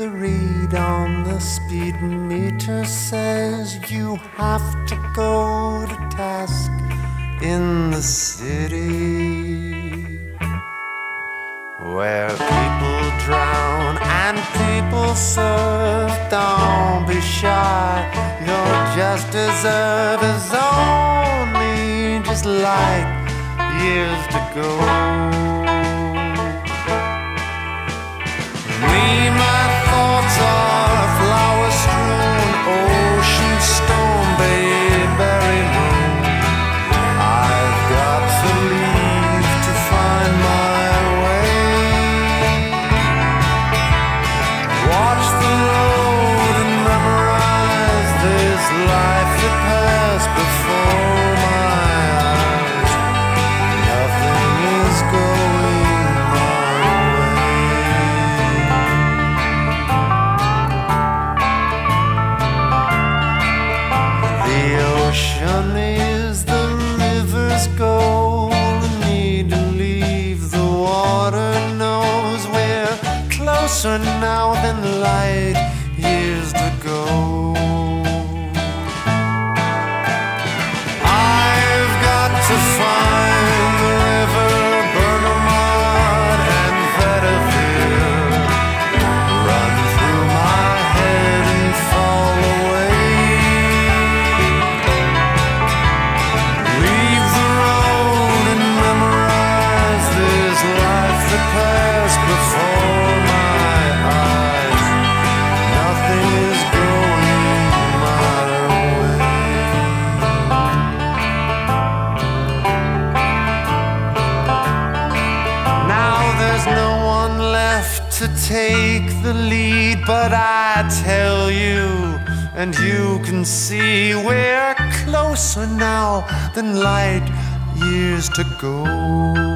The read on the speed meter says you have to go to task in the city, where people drown and people serve. Don't be shy, you're just deservers, only just like years to go. My thoughts are flower-strewn, ocean stone, bayberry moon. I've got to leave to find my way. Watch the road and memorize this life that passed before my eyes. Nothing is going my way. The ocean is the river's goal. The need to leave the water knows we're closer now than light years to go. I've got to find the river, Bergamot and Vetiver, run through my head and fall away. Leave the road and memorize this life that passed before my eyes. Nothing is going my way. Now there's no one left to take the lead, but I tell you, and you can see, we're closer now than light years to go.